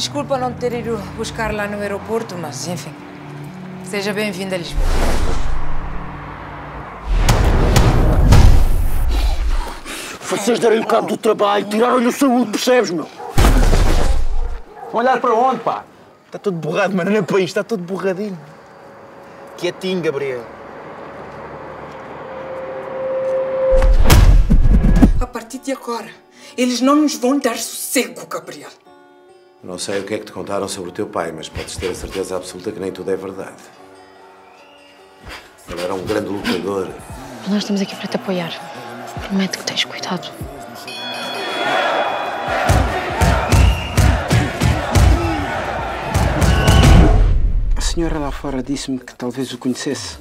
desculpa não ter ido buscar lá no aeroporto, mas enfim. Seja bem-vindo a Lisboa. Vocês deram cabo do trabalho, tiraram-lhe a saúde, percebes, meu? Olhar para onde, pá? Está todo borrado, mano, olha para isto, está todo borradinho. Quietinho, Gabriel. A partir de agora, eles não nos vão dar sossego, Gabriel. Não sei o que é que te contaram sobre o teu pai, mas podes ter a certeza absoluta que nem tudo é verdade. Ele era um grande lutador. Nós estamos aqui para te apoiar. Prometo que tens cuidado. A senhora lá fora disse-me que talvez o conhecesse.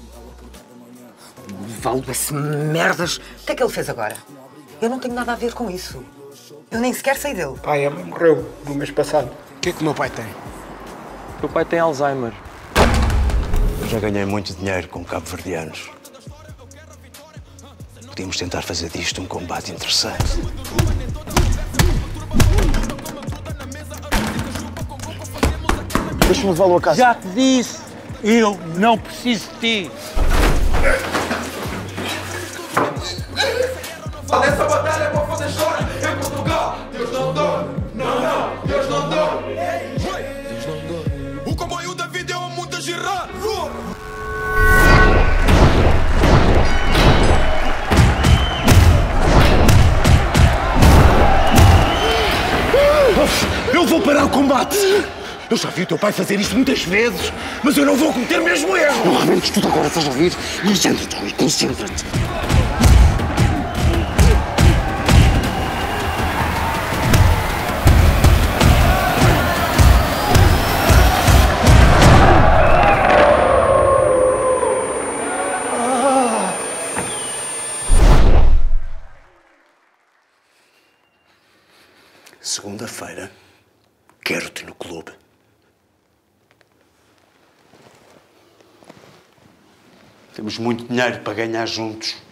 Valdo, esse merdas! O que é que ele fez agora? Eu não tenho nada a ver com isso. Eu nem sequer sei dele. Pai, a mãe morreu no mês passado. O que é que o meu pai tem? O teu pai tem Alzheimer. Eu já ganhei muito dinheiro com cabo-verdianos. Podíamos tentar fazer disto um combate interessante. Deixa-me levá-lo a casa. Já te disse, eu não preciso de ti. Essa batalha é para fazer história em Portugal. Deus não dorme, não, Deus não dorme. Deus não dorme. O comboio da vida é o mundo a girar. Eu vou parar o combate! Eu já vi o teu pai fazer isto muitas vezes, mas eu não vou cometer o mesmo erro! Não arrebentes tudo agora, estás a ouvir? Concentra-te, Tommy, concentra-te! Segunda-feira, quero-te no clube. Temos muito dinheiro para ganhar juntos.